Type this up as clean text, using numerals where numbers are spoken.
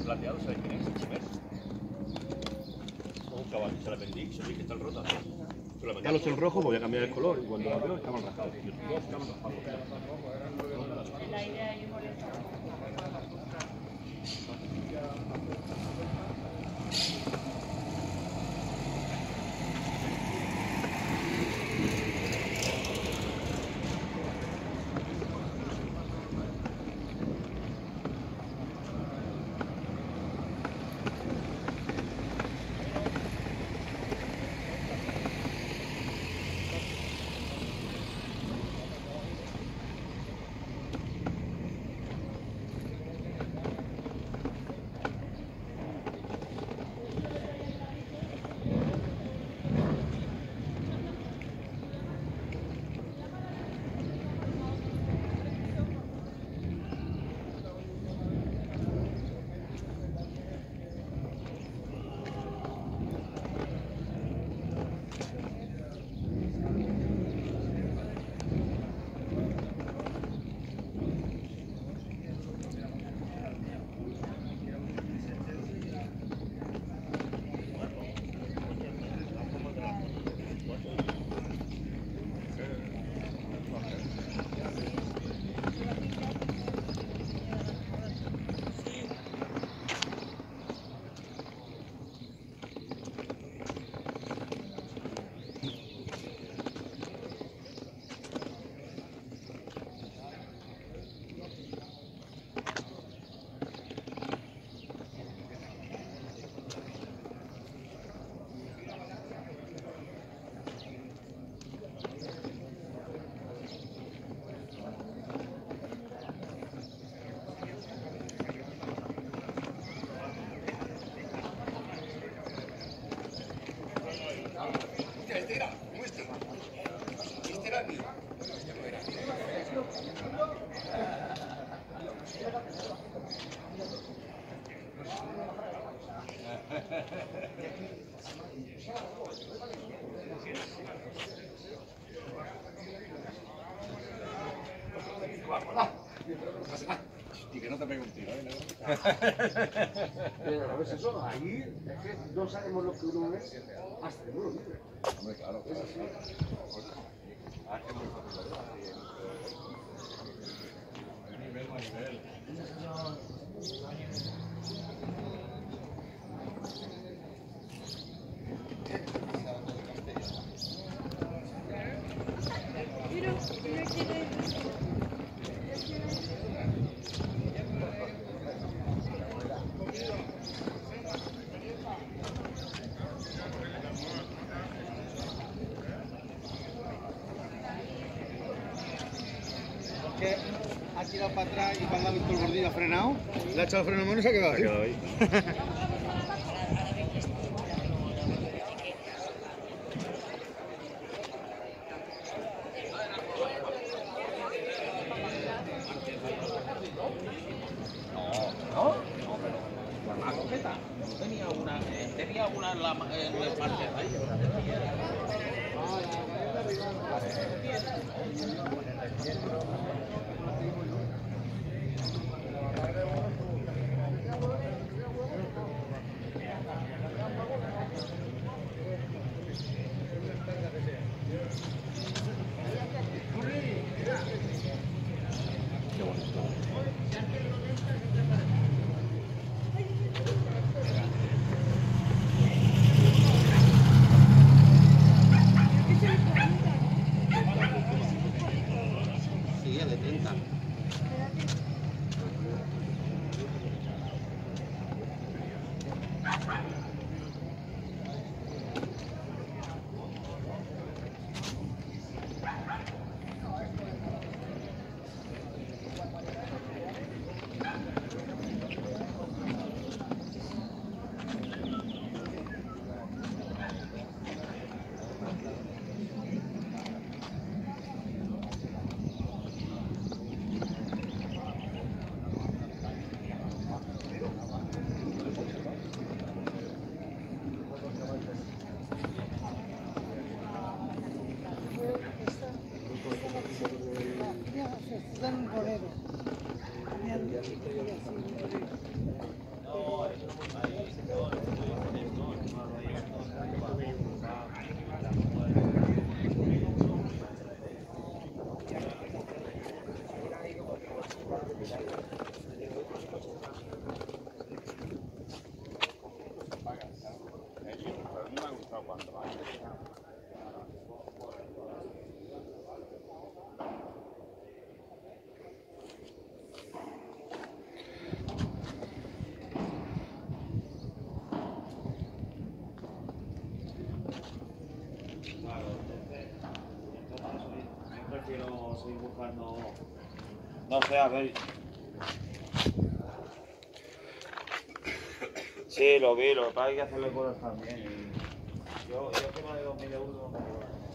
plateado, ¿sabes quién es? Chimer. Un caballo, se la vendí, se ve que está el rota. Ya los en rojo voy a cambiar el color y cuando lo veo estaban rascados. La idea es molesta. Y que no te pegue un tiro, ¿eh? Pero a veces eso, ahí es que no sabemos lo que uno es hasta que no lo vive. Hombre, claro. Es así. Ah, es muy fácil. Nivel a nivel. Que ha tirado para atrás y cuando ha visto el bordillo ha frenado, le ha echado el freno a mano y se ha quedado ahí. Tenía una en la parte de ahí. Sí, el de 30. cuanto antes. Claro, entonces yo prefiero seguir buscando. No sé, a ver. Sí, lo vi, lo que pasa es que hay que hacerle cosas también. Yo tema de 2000 euros.